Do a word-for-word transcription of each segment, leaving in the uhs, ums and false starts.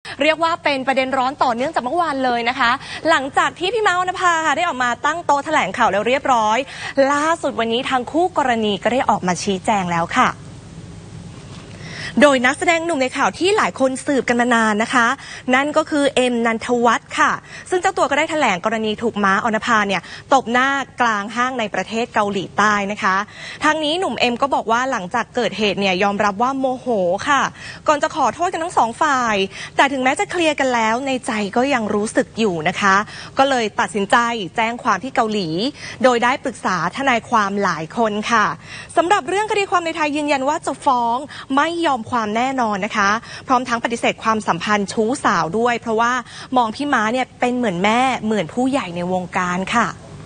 เรียกว่าเป็นประเด็นร้อนต่อเนื่องจากเมื่อวานเลยนะคะหลังจากที่พี่ม้า วรรณภาค่ะได้ออกมาตั้งโต๊ะแถลงข่าวแล้วเรียบร้อยล่าสุดวันนี้ทางคู่กรณีก็ได้ออกมาชี้แจงแล้วค่ะโดยนักแสดงหนุ่มในข่าวที่หลายคนสืบกันมานานนะคะนั่นก็คือเอ็มนันทวัฒน์ค่ะซึ่งเจ้าตัวก็ได้แถลงกรณีถูกม้า อรณภาเนี่ยตบหน้ากลางห้างในประเทศเกาหลีใต้นะคะทางนี้หนุ่มเอ็มก็บอกว่าหลังจากเกิดเหตุเนี่ยยอมรับว่าโมโหค่ะก่อนจะขอโทษกันทั้งสองฝ่ายแต่ถึงแม้จะเคลียร์กันแล้วในใจก็ยังรู้สึกอยู่นะคะก็เลยตัดสินใจแจ้งความที่เกาหลีโดยได้ปรึกษาทนายความหลายคนค่ะสำหรับเรื่องคดีความในไทยยืนยันว่าจะฟ้องไม่ยอมความแน่นอนนะคะพร้อมทั้งปฏิเสธความสัมพันธ์ชู้สาวด้วยเพราะว่ามองพี่ม้าเนี่ยเป็นเหมือนแม่เหมือนผู้ใหญ่ในวงการค่ะ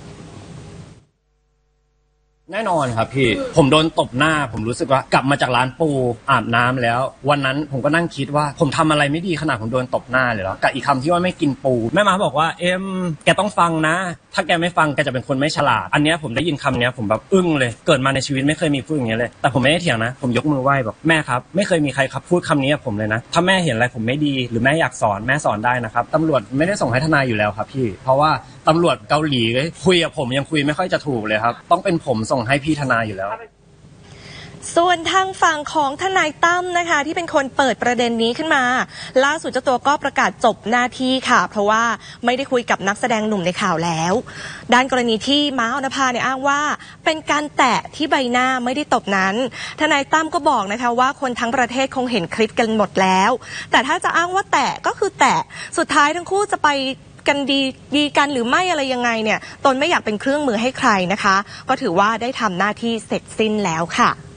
แน่นอนครับพี่ผมโดนตบหน้าผมรู้สึกว่ากลับมาจากร้านปูอาบน้ำแล้ววันนั้นผมก็นั่งคิดว่าผมทำอะไรไม่ดีขนาดผมโดนตบหน้าเลยแล้วกับอีกคำที่ว่าไม่กินปูแม่ม้าบอกว่าเอ็มแกต้องฟังนะถ้าแกไม่ฟังแกจะเป็นคนไม่ฉลาดอันนี้ผมได้ยินคำนี้ผมแบบอึ้งเลยเกิดมาในชีวิตไม่เคยมีพูดอย่างนี้เลยแต่ผมไม่ได้เถียงนะผมยกมือไหว้บอกแม่ครับไม่เคยมีใครครับพูดคำนี้กับผมเลยนะถ้าแม่เห็นอะไรผมไม่ดีหรือแม่อยากสอนแม่สอนได้นะครับตำรวจไม่ได้ส่งให้ทนายอยู่แล้วครับพี่เพราะว่าตำรวจเกาหลีคุยกับผมยังคุยไม่ค่อยจะถูกเลยครับต้องเป็นผมส่งให้พี่ทนายอยู่แล้วส่วนทางฝั่งของทนายตั้มนะคะที่เป็นคนเปิดประเด็นนี้ขึ้นมาล่าสุดเจ้าตัวก็ประกาศจบหน้าที่ค่ะเพราะว่าไม่ได้คุยกับนักแสดงหนุ่มในข่าวแล้วด้านกรณีที่ม้า อรณภาเนี่ยอ้างว่าเป็นการแตะที่ใบหน้าไม่ได้ตบนั้นทนายตั้มก็บอกนะคะว่าคนทั้งประเทศคงเห็นคลิปกันหมดแล้วแต่ถ้าจะอ้างว่าแตะก็คือแตะสุดท้ายทั้งคู่จะไปกันดีดีกันหรือไม่อะไรยังไงเนี่ยตนไม่อยากเป็นเครื่องมือให้ใครนะคะก็ถือว่าได้ทำหน้าที่เสร็จสิ้นแล้วค่ะ